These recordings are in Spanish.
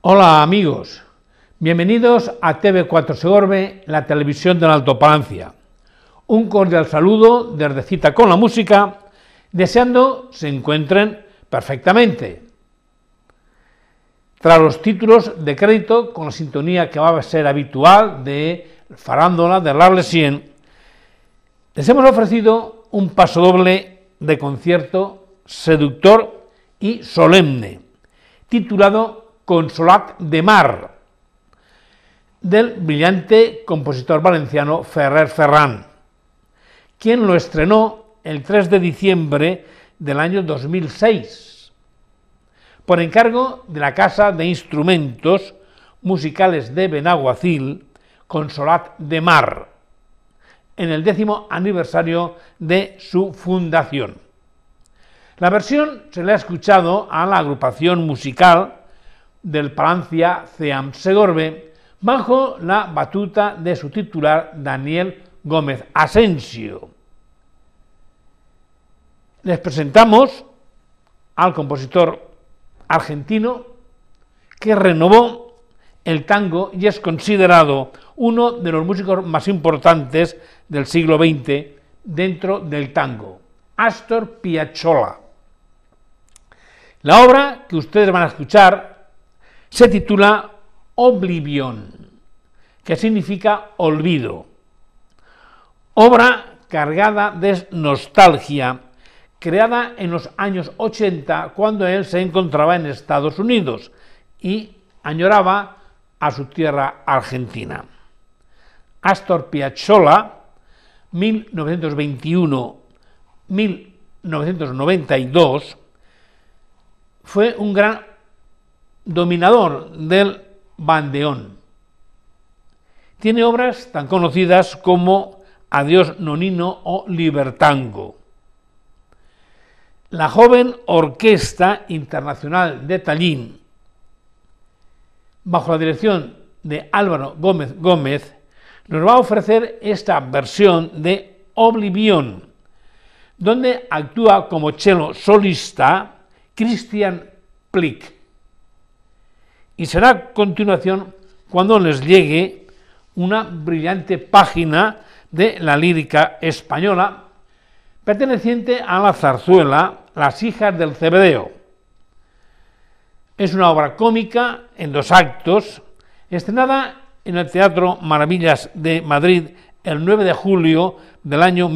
Hola amigos, bienvenidos a TV4 Segorbe, la televisión de la Alto Palancia. Un cordial saludo desde Cita con la Música, deseando se encuentren perfectamente. Tras los títulos de crédito, con la sintonía que va a ser habitual de Farándula de l'Arlésienne, les hemos ofrecido un pasodoble de concierto seductor y solemne, titulado Consolat de Mar, del brillante compositor valenciano Ferrer Ferran, quien lo estrenó el 3 de diciembre del año 2006, por encargo de la Casa de Instrumentos Musicales de Benaguacil, Consolat de Mar, en el 10º aniversario de su fundación. La versión se le ha escuchado a la agrupación musical del Palancia CEAM Segorbe, bajo la batuta de su titular Daniel Gómez Asensio. Les presentamos al compositor argentino que renovó el tango y es considerado uno de los músicos más importantes del siglo XX dentro del tango, Astor Piazzolla. La obra que ustedes van a escuchar se titula Oblivion, que significa olvido. Obra cargada de nostalgia, creada en los años 80, cuando él se encontraba en Estados Unidos y añoraba a su tierra argentina. Astor Piazzolla, 1921-1992, fue un gran dominador del bandeón. Tiene obras tan conocidas como Adiós Nonino o Libertango. La joven Orquesta Internacional de Tallin, bajo la dirección de Álvaro Gómez Gómez, nos va a ofrecer esta versión de Oblivion, donde actúa como cello solista Christian Plick. Y será a continuación cuando les llegue una brillante página de la lírica española perteneciente a la zarzuela Las hijas del Cebedeo. Es una obra cómica en 2 actos, estrenada en el Teatro Maravillas de Madrid el 9 de julio del año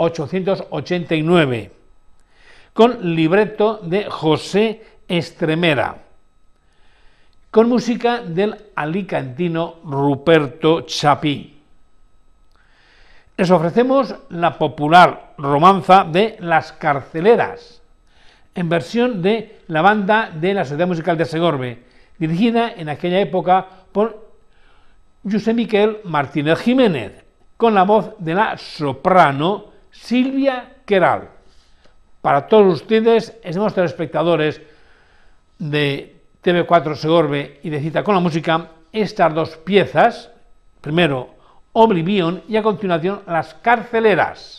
1889, con libreto de José Estremera, con música del alicantino Ruperto Chapí. Les ofrecemos la popular romanza de Las Carceleras, en versión de la banda de la Sociedad Musical de Segorbe, dirigida en aquella época por José Miquel Martínez Jiménez, con la voz de la soprano Silvia Queral. Para todos ustedes, estimados telespectadores de TV4 Segorbe y de Cita con la Música, estas 2 piezas, primero Oblivion y a continuación Las Carceleras.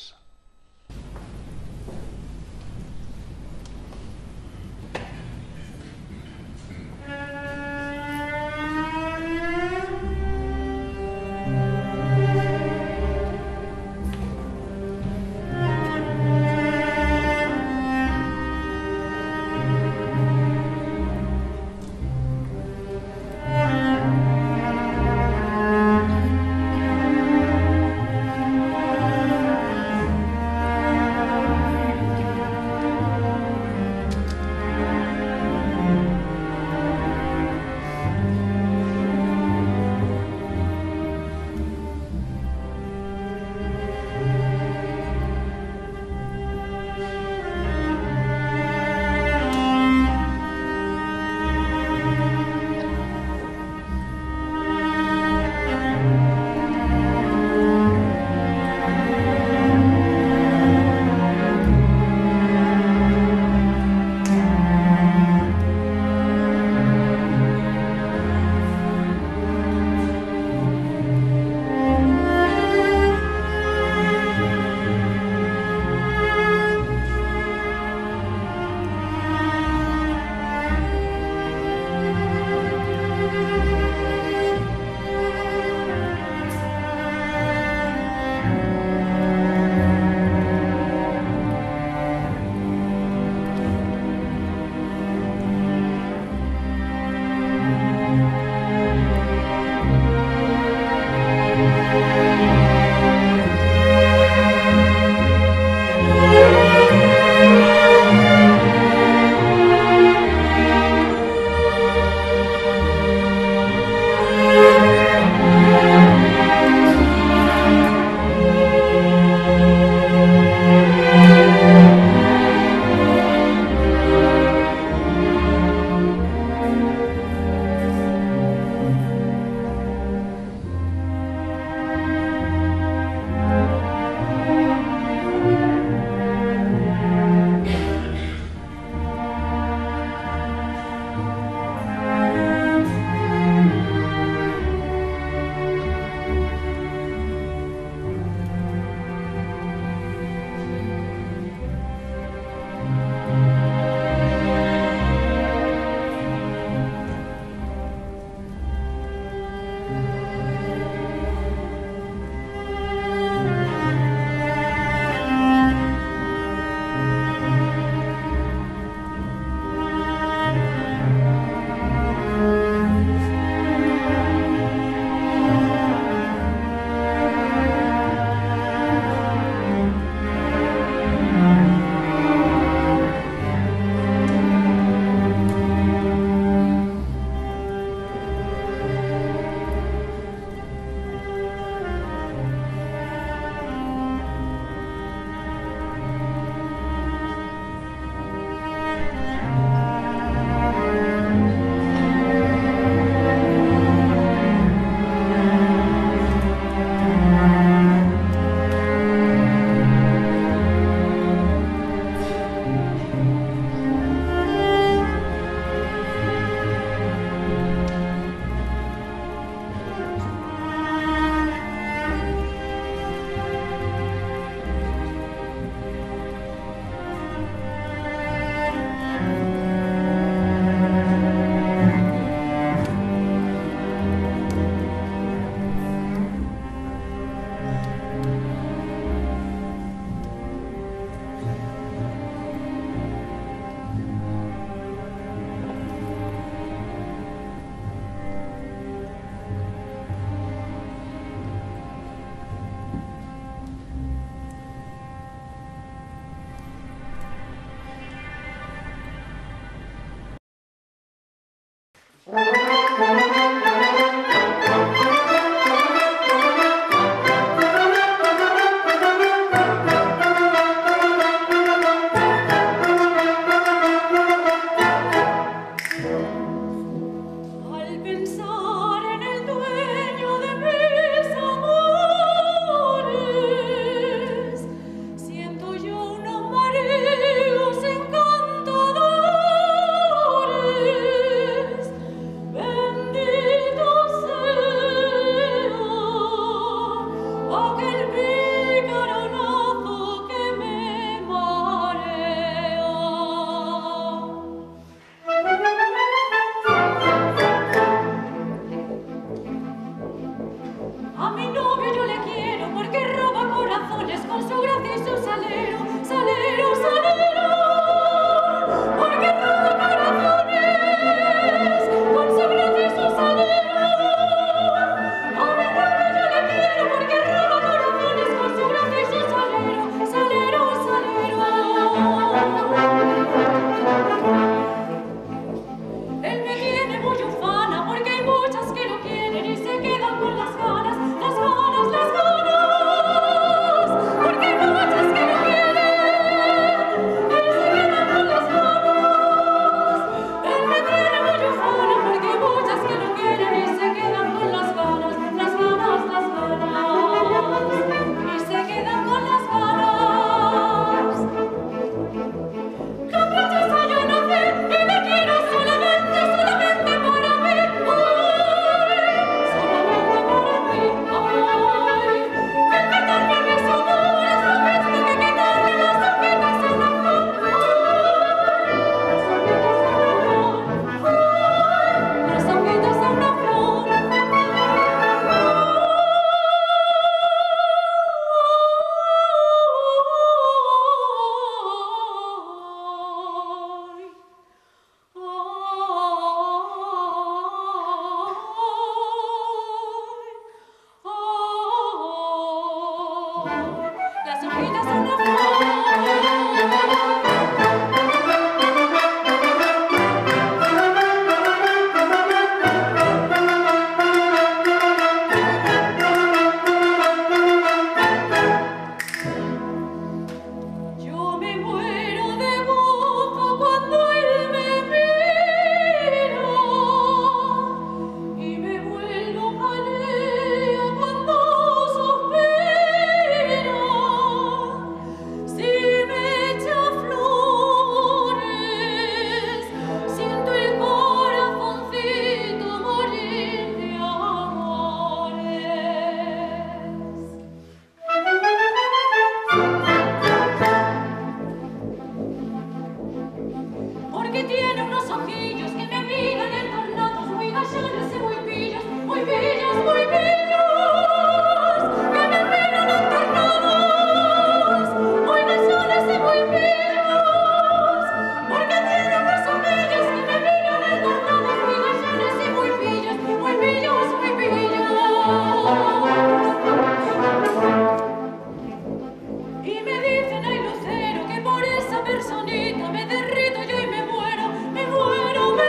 personita me derrito yo y me muero,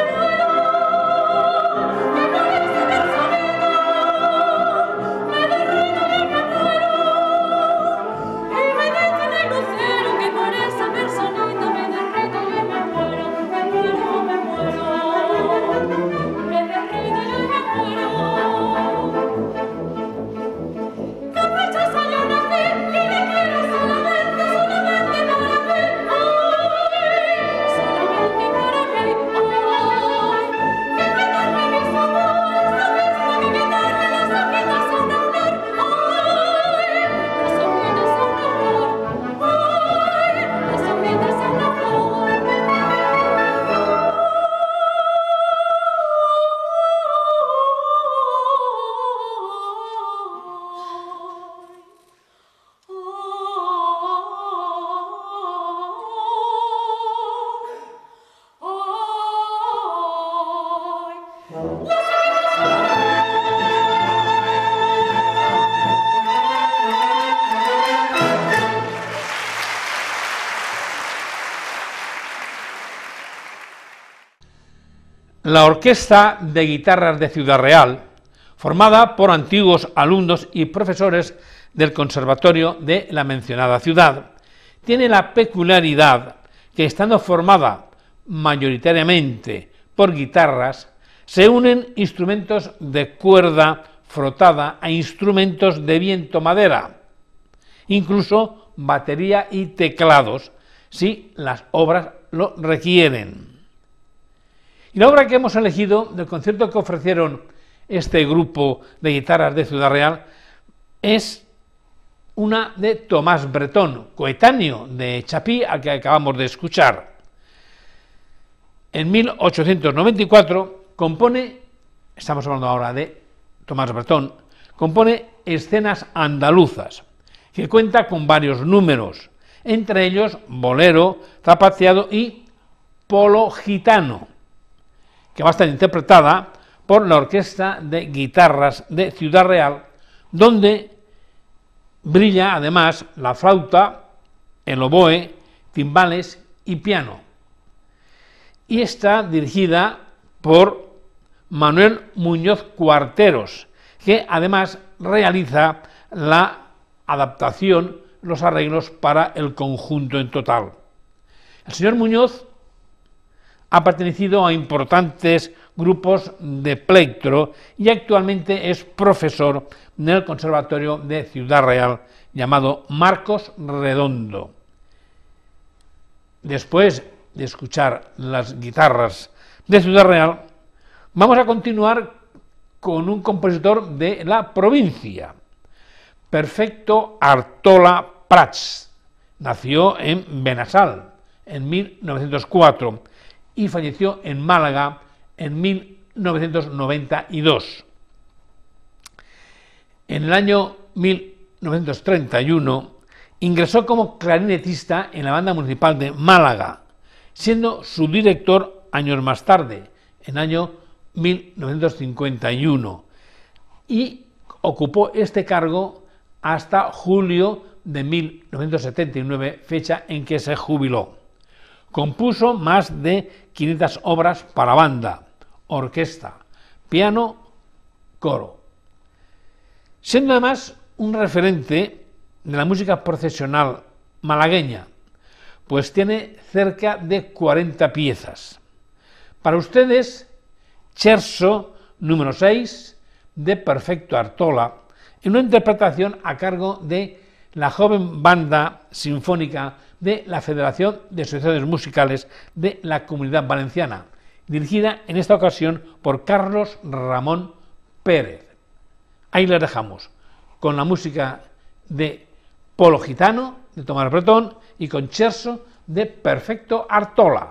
la Orquesta de Guitarras de Ciudad Real, formada por antiguos alumnos y profesores del Conservatorio de la mencionada ciudad, tiene la peculiaridad que, estando formada mayoritariamente por guitarras, se unen instrumentos de cuerda frotada a instrumentos de viento madera, incluso batería y teclados, si las obras lo requieren. Y la obra que hemos elegido del concierto que ofrecieron este grupo de guitarras de Ciudad Real es una de Tomás Bretón, coetáneo de Chapí, al que acabamos de escuchar. En 1894 compone, estamos hablando ahora de Tomás Bretón, compone Escenas andaluzas, que cuenta con varios números, entre ellos Bolero, Zapateado y Polo gitano, que va a estar interpretada por la Orquesta de Guitarras de Ciudad Real, donde brilla además la flauta, el oboe, timbales y piano. Y está dirigida por Manuel Muñoz Cuarteros, que además realiza la adaptación, los arreglos para el conjunto en total. El señor Muñoz ha pertenecido a importantes grupos de plectro y actualmente es profesor en el Conservatorio de Ciudad Real, llamado Marcos Redondo. Después de escuchar las guitarras de Ciudad Real, vamos a continuar con un compositor de la provincia, Perfecto Artola Prats. Nació en Benassal en 1904 y falleció en Málaga en 1992. En el año 1931 ingresó como clarinetista en la Banda Municipal de Málaga, siendo su director años más tarde, en el año 1951, y ocupó este cargo hasta julio de 1979, fecha en que se jubiló. Compuso más de 500 obras para banda, orquesta, piano, coro, siendo además un referente de la música procesional malagueña, pues tiene cerca de 40 piezas. Para ustedes, Scherzo número 6 de Perfecto Artola, en una interpretación a cargo de la joven Banda Sinfónica de la Federación de Asociaciones Musicales de la Comunidad Valenciana, dirigida en esta ocasión por Carlos Ramón Pérez. Ahí les dejamos con la música de Polo gitano de Tomás Bretón y con Scherzo de Perfecto Artola.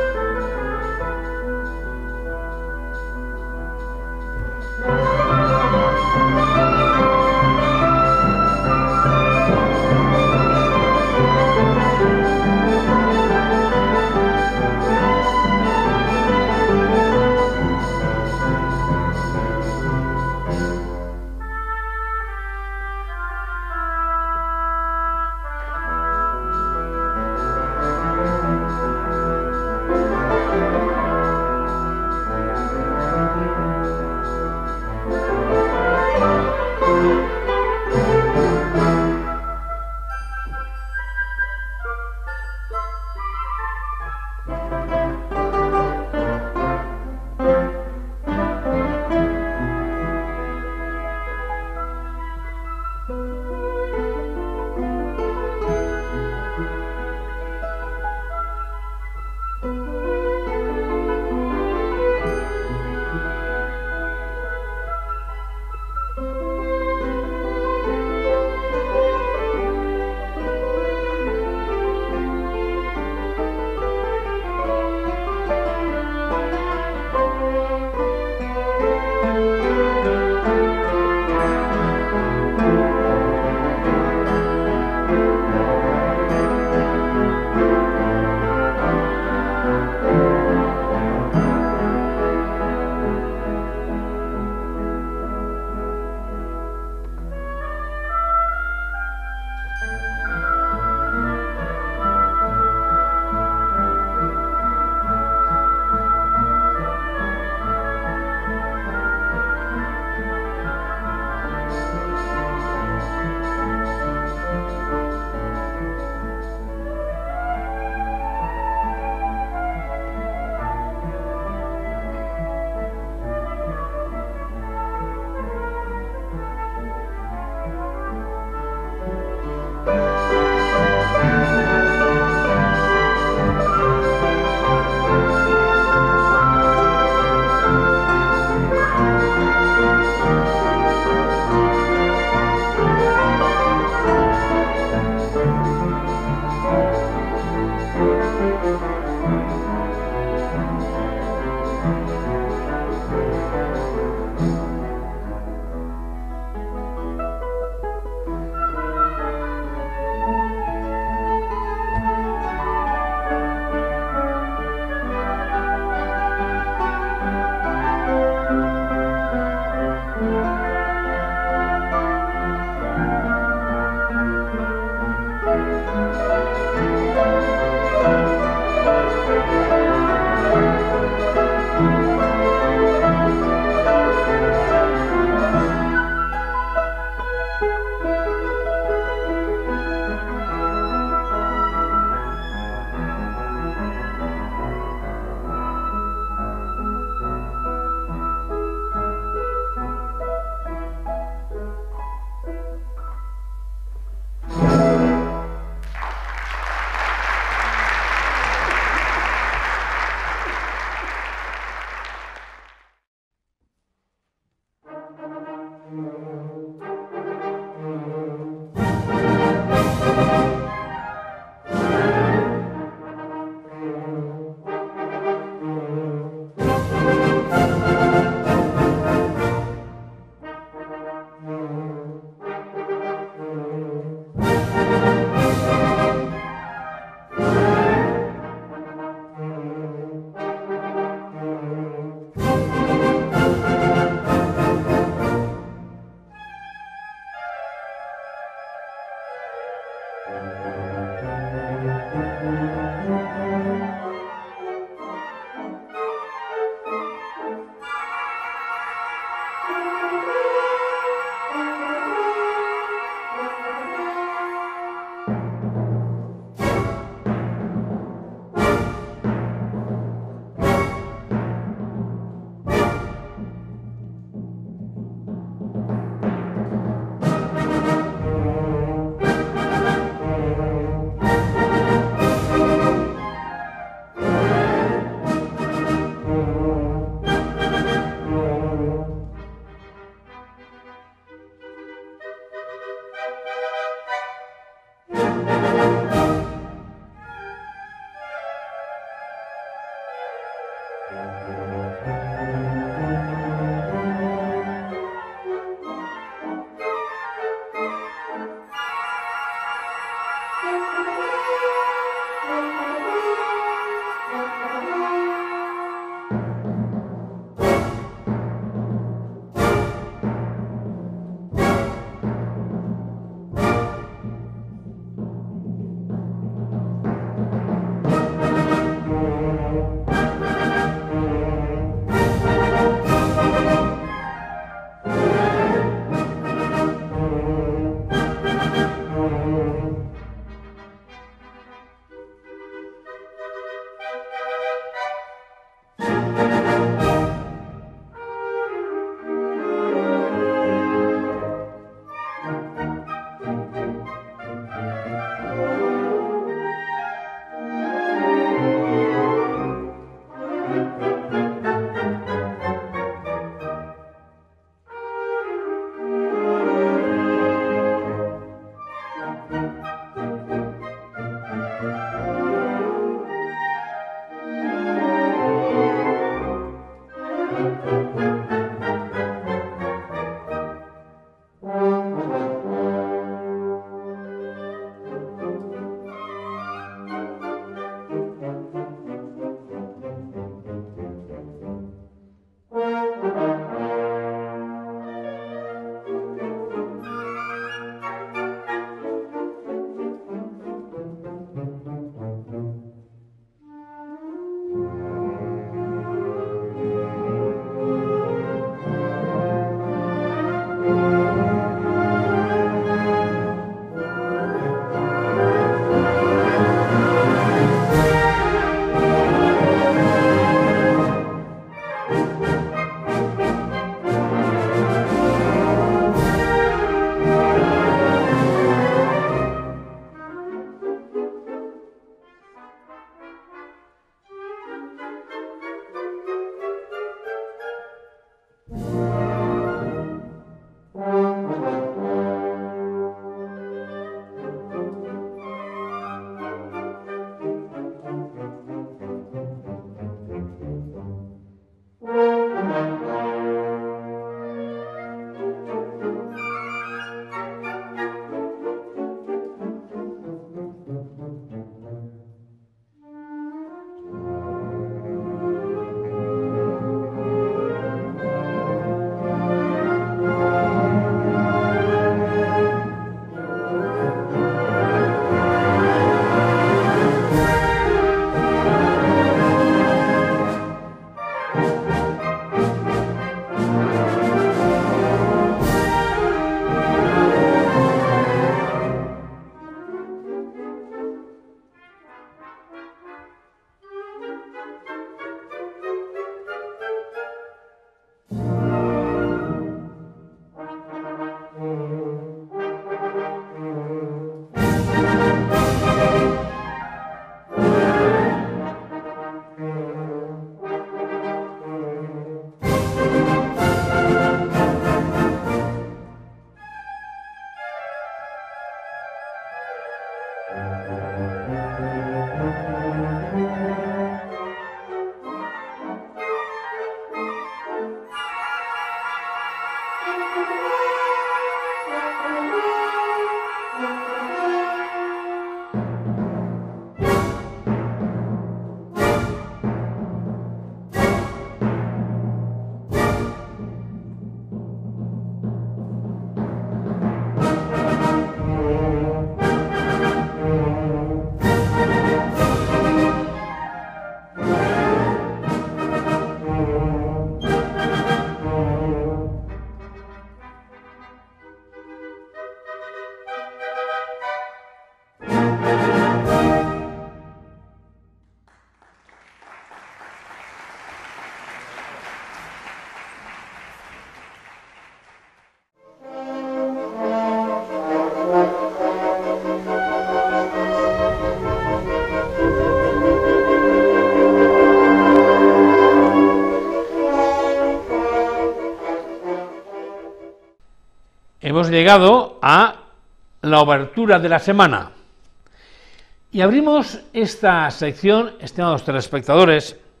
Hemos llegado a la obertura de la semana y abrimos esta sección, estimados telespectadores,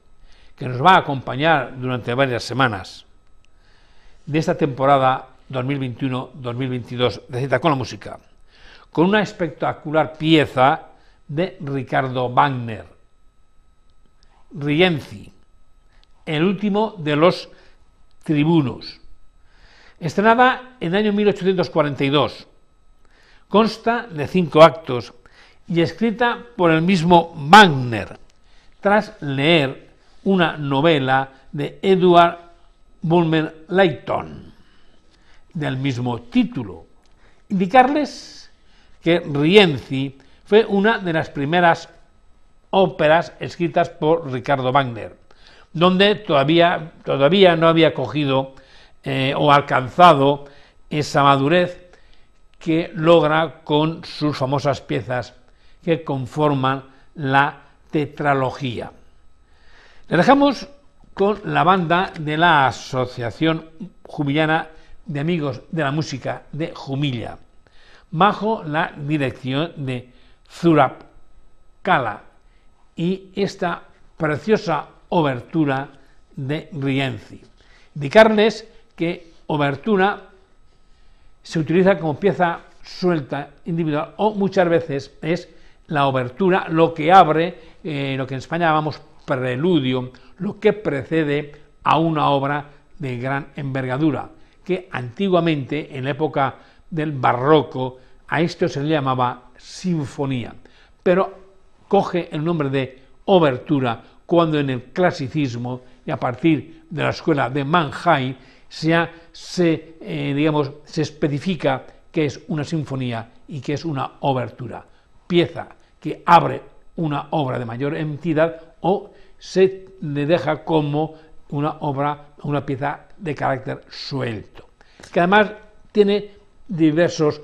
que nos va a acompañar durante varias semanas de esta temporada 2021-2022 de Cita con la Música, con una espectacular pieza de Ricardo Wagner, Rienzi, el último de los tribunos, estrenada en el año 1842, consta de 5 actos y escrita por el mismo Wagner, tras leer una novela de Edward Bulwer Lytton, del mismo título. Indicarles que Rienzi fue una de las primeras óperas escritas por Ricardo Wagner, donde todavía no había cogido o alcanzado esa madurez que logra con sus famosas piezas que conforman la tetralogía. Le dejamos con la banda de la Asociación Jumillana de Amigos de la Música de Jumilla, bajo la dirección de Zurab Kala, y esta preciosa obertura de Rienzi. Indicarles que obertura se utiliza como pieza suelta, individual, o muchas veces es la obertura lo que abre, lo que en España llamamos preludio, lo que precede a una obra de gran envergadura, que antiguamente, en la época del barroco, a esto se le llamaba sinfonía, pero coge el nombre de obertura cuando en el clasicismo y a partir de la escuela de Mannheim se especifica qué es una sinfonía y qué es una obertura, pieza que abre una obra de mayor entidad o se le deja como una obra, una pieza de carácter suelto, que además tiene diversos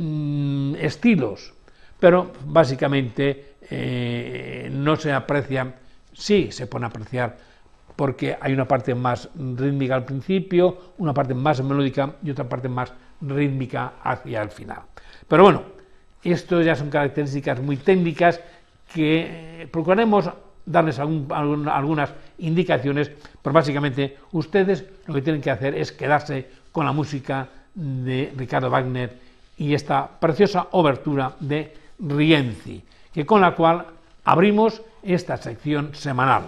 estilos, pero básicamente no se aprecia, sí se pone a apreciar, porque hay una parte más rítmica al principio, una parte más melódica y otra parte más rítmica hacia el final. Pero bueno, esto ya son características muy técnicas que procuraremos darles algunas indicaciones, pero básicamente ustedes lo que tienen que hacer es quedarse con la música de Ricardo Wagner y esta preciosa obertura de Rienzi, con la cual abrimos esta sección semanal.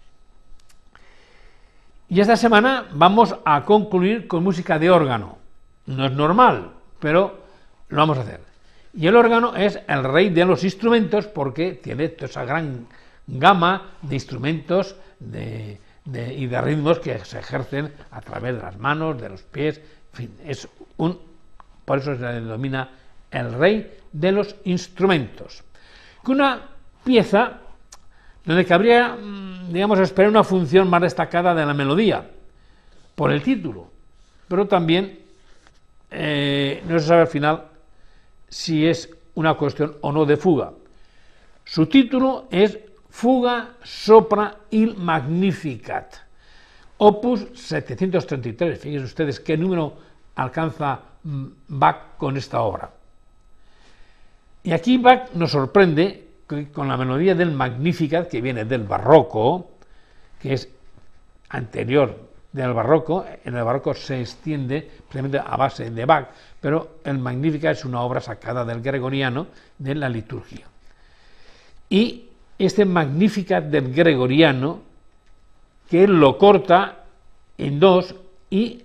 Y esta semana vamos a concluir con música de órgano. No es normal, pero lo vamos a hacer. Y el órgano es el rey de los instrumentos porque tiene toda esa gran gama de instrumentos y de ritmos que se ejercen a través de las manos, de los pies, en fin, por eso se le denomina el rey de los instrumentos. Una pieza donde cabría, esperar una función más destacada de la melodía, por el título, pero también no se sabe al final si es una cuestión o no de fuga. Su título es Fuga Sopra il Magnificat, opus 733. Fíjense ustedes qué número alcanza Bach con esta obra. Y aquí Bach nos sorprende con la melodía del Magnificat, que viene del barroco, que es anterior del barroco. En el barroco se extiende precisamente a base de Bach, pero el Magnificat es una obra sacada del gregoriano de la liturgia. Y este Magnificat del gregoriano, que él lo corta en dos y,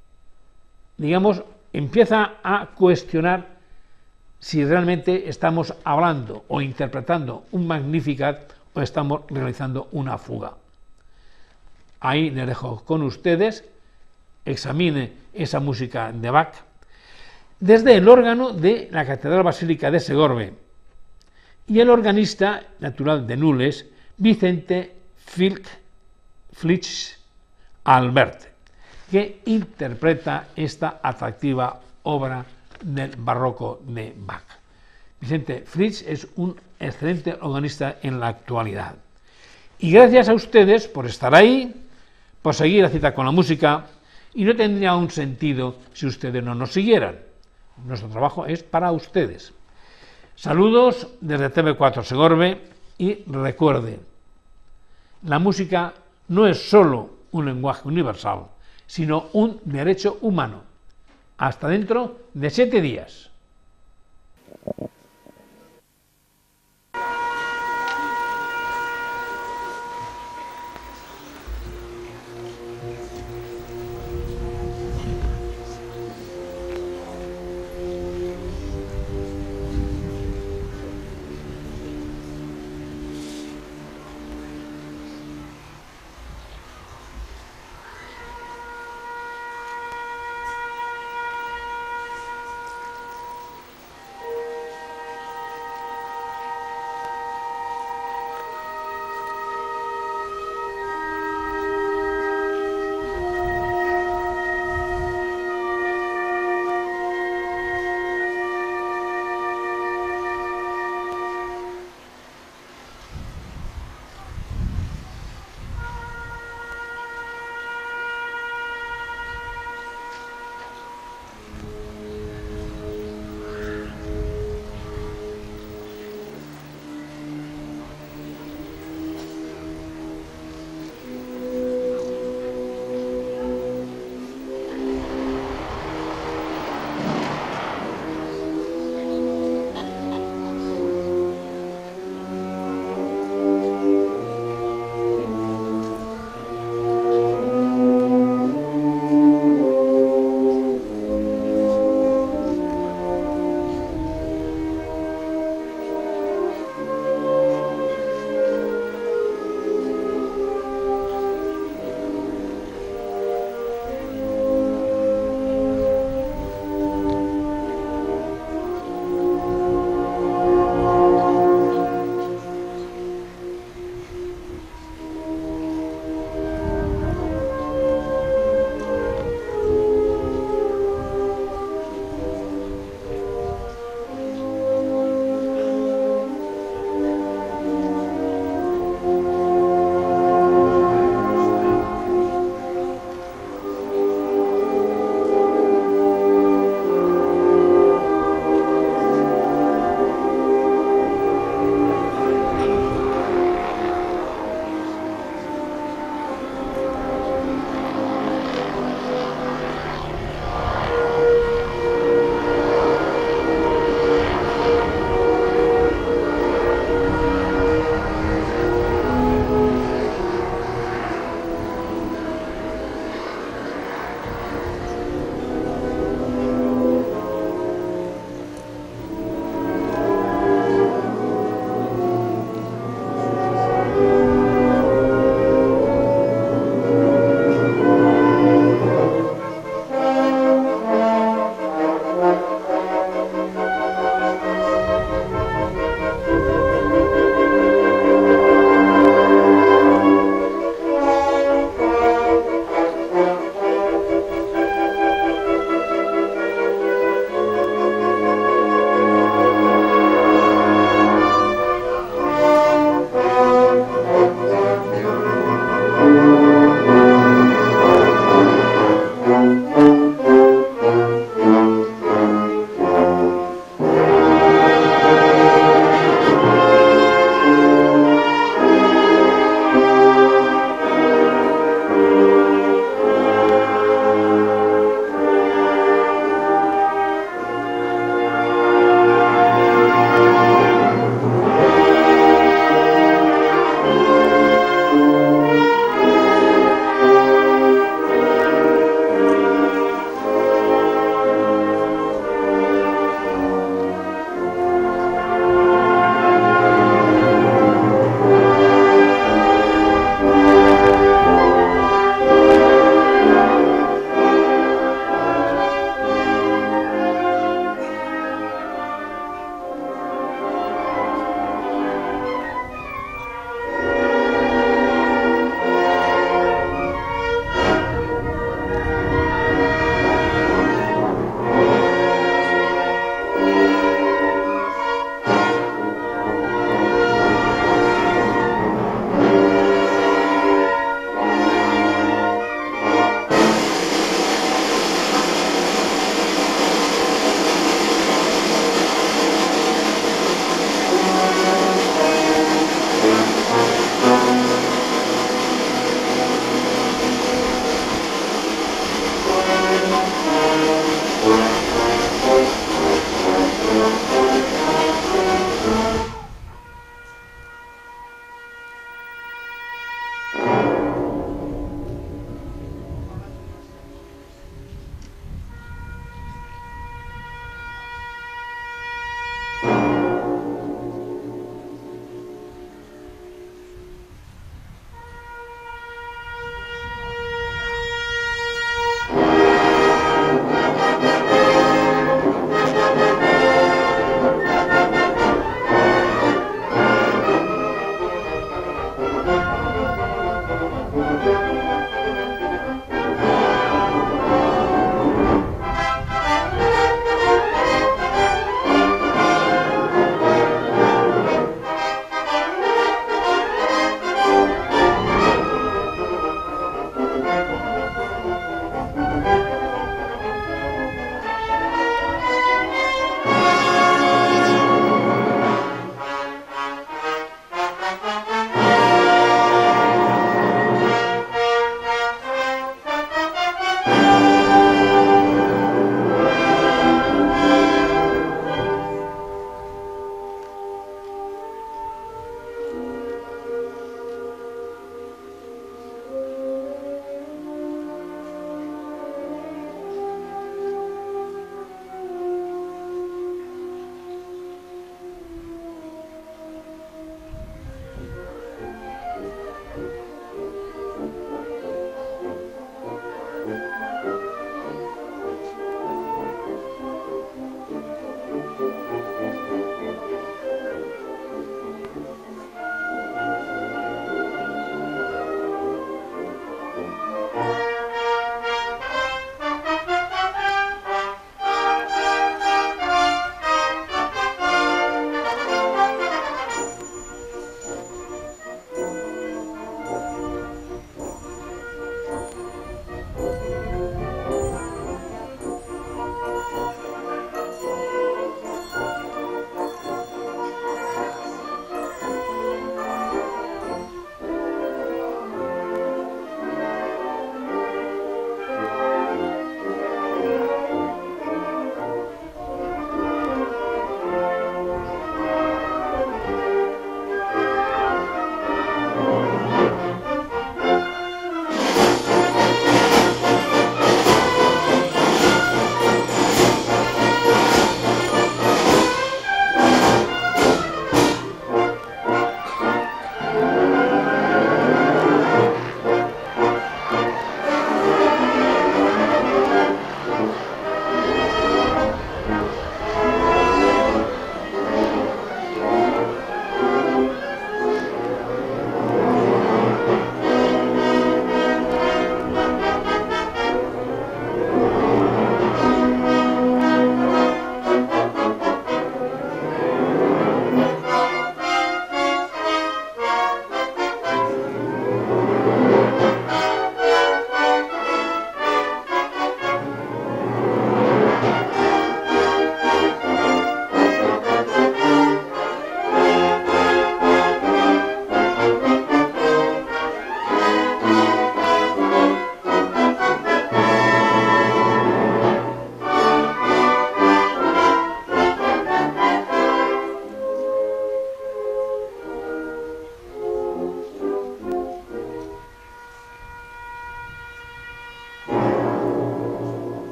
empieza a cuestionar si realmente estamos hablando o interpretando un Magnificat o estamos realizando una fuga. Ahí les dejo con ustedes, examine esa música de Bach desde el órgano de la Catedral Basílica de Segorbe y el organista natural de Nules, Vicente Flix Albert, que interpreta esta atractiva obra del barroco de Bach. Vicente Flix es un excelente organista en la actualidad. Y gracias a ustedes por estar ahí, por seguir la cita con la música, y no tendría un sentido si ustedes no nos siguieran. Nuestro trabajo es para ustedes. Saludos desde TV4 Segorbe y recuerden, la música no es solo un lenguaje universal, sino un derecho humano. Hasta dentro de 7 días.